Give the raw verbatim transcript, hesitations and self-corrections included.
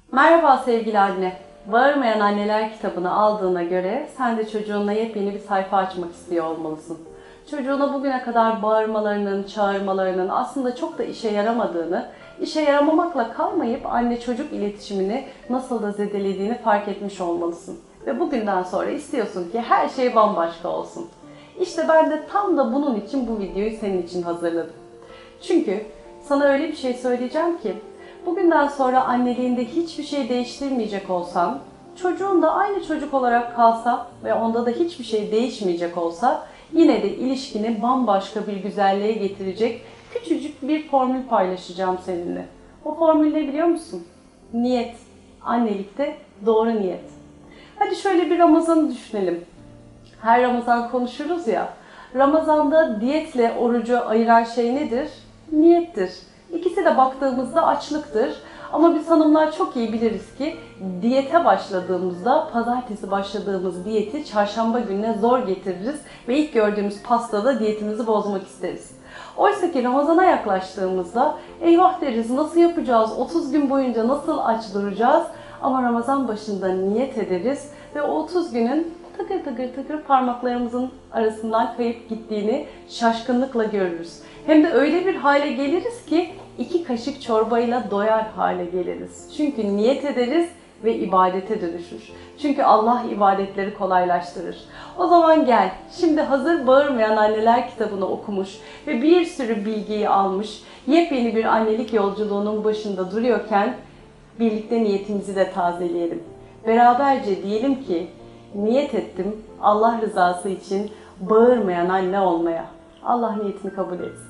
Merhaba sevgili anne. Bağırmayan Anneler kitabını aldığına göre sen de çocuğunla yepyeni bir sayfa açmak istiyor olmalısın. Çocuğuna bugüne kadar bağırmalarının, çağırmalarının aslında çok da işe yaramadığını, işe yaramamakla kalmayıp anne çocuk iletişimini nasıl da zedelediğini fark etmiş olmalısın. Ve bugünden sonra istiyorsun ki her şey bambaşka olsun. İşte ben de tam da bunun için bu videoyu senin için hazırladım. Çünkü sana öyle bir şey söyleyeceğim ki, bugünden sonra anneliğinde hiçbir şey değiştirmeyecek olsan, çocuğun da aynı çocuk olarak kalsa ve onda da hiçbir şey değişmeyecek olsa, yine de ilişkini bambaşka bir güzelliğe getirecek küçücük bir formül paylaşacağım seninle. O formül ne biliyor musun? Niyet. Annelikte doğru niyet. Hadi şöyle bir Ramazan'ı düşünelim. Her Ramazan konuşuruz ya. Ramazan'da diyetle orucu ayıran şey nedir? Niyettir. İkisi de baktığımızda açlıktır. Ama biz hanımlar çok iyi biliriz ki diyete başladığımızda, pazartesi başladığımız diyeti çarşamba gününe zor getiririz ve ilk gördüğümüz pastada diyetimizi bozmak isteriz. Oysa ki Ramazan'a yaklaştığımızda eyvah deriz, nasıl yapacağız, otuz gün boyunca nasıl aç duracağız? Ama Ramazan başında niyet ederiz ve o otuz günün tıkır tıkır tıkır parmaklarımızın arasından kayıp gittiğini şaşkınlıkla görürüz. Hem de öyle bir hale geliriz ki iki kaşık çorbayla doyar hale geliriz. Çünkü niyet ederiz ve ibadete dönüşür. Çünkü Allah ibadetleri kolaylaştırır. O zaman gel, şimdi hazır Bağırmayan Anneler kitabını okumuş ve bir sürü bilgiyi almış, yepyeni bir annelik yolculuğunun başında duruyorken birlikte niyetimizi de tazeleyelim. Beraberce diyelim ki, niyet ettim Allah rızası için bağırmayan anne olmaya. Allah niyetini kabul etsin.